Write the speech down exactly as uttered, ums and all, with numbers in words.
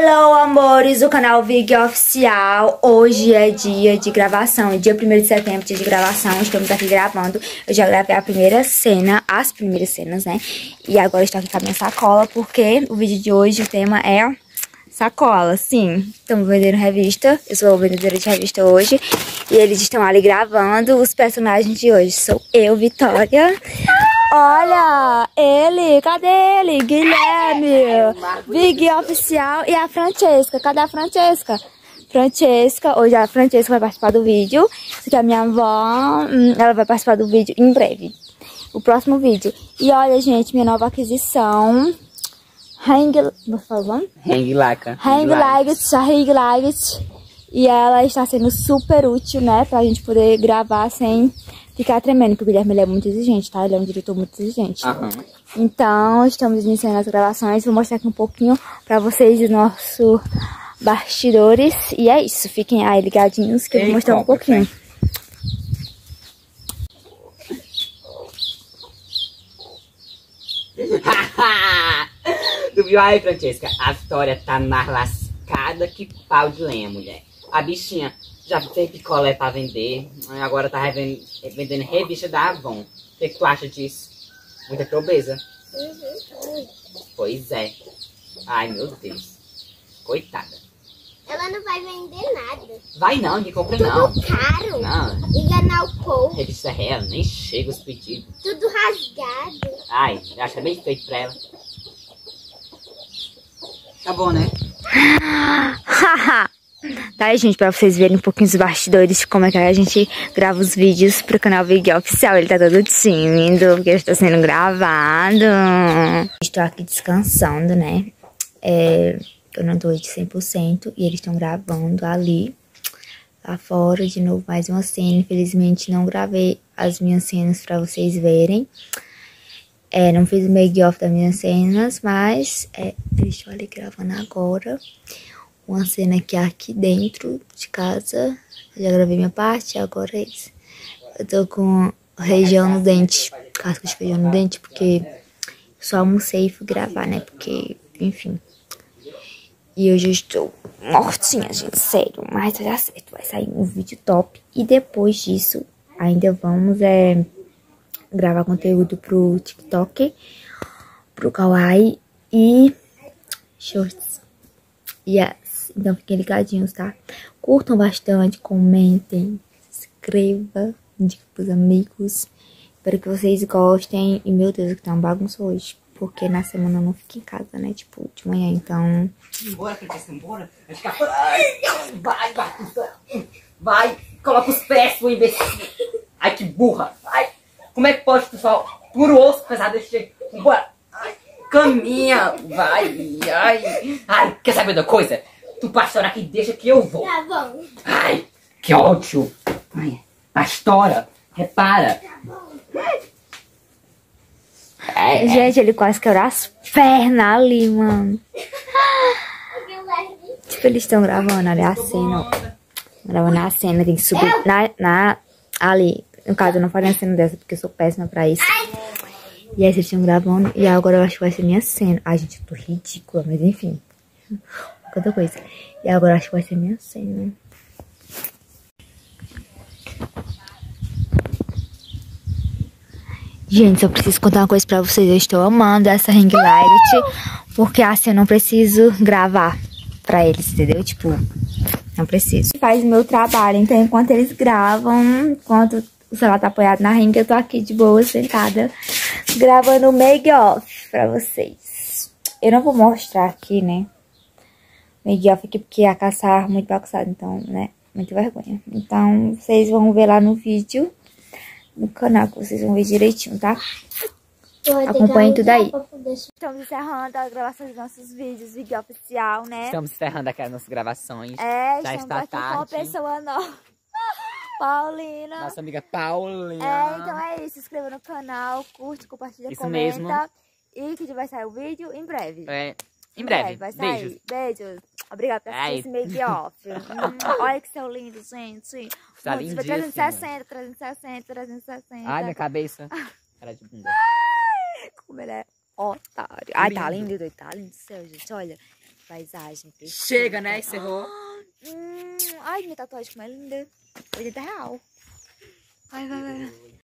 Hello, amores do canal Vig Oficial. Hoje é dia de gravação, dia primeiro de setembro, dia de gravação. Estamos aqui gravando. Eu já gravei a primeira cena, as primeiras cenas, né? E agora estou aqui com a minha sacola, porque o vídeo de hoje, o tema é sacola. Sim, estamos vendendo revista. Eu sou vendedora de revista hoje. E eles estão ali gravando os personagens de hoje. Sou eu, Vitória. Olha, ele, cadê ele? Guilherme, Vig Oficial e a Francesca. Cadê a Francesca? Francesca, hoje a Francesca vai participar do vídeo. Isso aqui é a minha avó, ela vai participar do vídeo em breve. O próximo vídeo. E olha, gente, minha nova aquisição. Hang... Você falou? Hang Laca. Hang Lights, a Hang Lights. E ela está sendo super útil, né? Pra gente poder gravar sem ficar tremendo. Porque o Guilherme ele é muito exigente, tá? Ele é um diretor muito exigente. Uhum. Então, estamos iniciando as gravações. Vou mostrar aqui um pouquinho pra vocês os nossos bastidores. E é isso. Fiquem aí ligadinhos que eu vou mostrar um pouquinho. Tu viu aí, Francesca? A Vitória tá mais lascada que pau de lenha, mulher. A bichinha já fez picolé pra vender, agora tá vendendo revista da Avon. O que, que tu acha disso? Muita pobreza? Uhum. Pois é. Ai, meu Deus. Coitada. Ela não vai vender nada. Vai não, ninguém compra Tudo não. caro. Não. Enganar o povo. Revista real, nem chega os pedidos. Tudo rasgado. Ai, eu acho bem feito pra ela. Tá bom, né? Haha! Tá aí, gente, pra vocês verem um pouquinho os bastidores de como é que a gente grava os vídeos pro canal Vig Oficial. Ele tá todo tímido, porque está sendo gravado. Estou aqui descansando, né? É, eu não tô de cem por cento e eles estão gravando ali, lá fora, de novo mais uma cena. Infelizmente não gravei as minhas cenas pra vocês verem. É, não fiz o make-off das minhas cenas, mas é, eles estão ali gravando agora. Uma cena que é aqui dentro de casa. Eu já gravei minha parte, agora é isso. Eu tô com região no dente, casca de feijão no dente, porque só almocei e fui gravar, né? Porque, enfim. E hoje eu estou mortinha, gente, sério. Mas vai dar certo, vai sair um vídeo top. E depois disso, ainda vamos é, gravar conteúdo pro TikTok, pro Kawaii e shorts. Yes. Então fiquem ligadinhos, tá? Curtam bastante, comentem, se inscrevam, indiquem pros amigos. Espero que vocês gostem. E meu Deus, que tá uma bagunça hoje. Porque na semana eu não fico em casa, né? Tipo, de manhã, então... Embora, Francesca, embora. Vai, vai, vai. Vai, coloca os pés, sua imbecil. Ai, que burra. Ai, como é que pode, pessoal? Puro osso pesado desse jeito. Embora. Ai, caminha. Vai, ai. Ai, quer saber da coisa? Tu pastora aqui, deixa que eu vou. Tá bom. Ai, que ódio. Ai, pastora, repara. É, gente, ele quase quebrou as pernas ali, mano. Tipo, eles estão gravando ali a cena, ó. Gravando a cena, tem que subir na, na, ali. No caso, eu não faria a cena dessa, porque eu sou péssima pra isso. E aí, vocês estão gravando, e agora eu acho que vai ser minha cena. Ai, gente, eu tô ridícula, mas enfim. Outra coisa. E agora acho que vai ser minha cena. Gente, só preciso contar uma coisa pra vocês. Eu estou amando essa ring light, porque assim eu não preciso gravar pra eles, entendeu? Tipo, não preciso. Faz o meu trabalho, então enquanto eles gravam, enquanto o celular tá apoiado na ring, eu tô aqui de boa, sentada, gravando o make-off pra vocês. Eu não vou mostrar aqui, né? Make-off aqui porque a caçar muito bagunçada, então, né? Muita vergonha. Então, vocês vão ver lá no vídeo, no canal, que vocês vão ver direitinho, tá? Acompanhem tudo aí. Estamos encerrando a gravação dos nossos vídeos, Vig Oficial, né? Estamos encerrando aqui as nossas gravações. É, já estamos está aqui tarde. com uma pessoa nova. Paulina. Nossa amiga Paulina. É, então é isso. Se inscreva no canal, curte, compartilha, isso comenta. Mesmo. E que vai sair o vídeo em breve. É, em breve. Vai sair. Beijos. Beijos. Obrigada por assistir esse make-off. hum, olha que seu lindo, gente. Tá Muito, lindíssimo. trezentos e sessenta, trezentos e sessenta, trezentos e sessenta. Ai, minha cabeça. Cara de bunda. Como ele é otário. Ai, tá lindo, doido. Tá lindo do céu, gente. Olha. paisagem. Perfeita. Chega, né? Encerrou. Ah, hum, ai, minha tatuagem como é linda. oitenta real. Ai, vai, vai.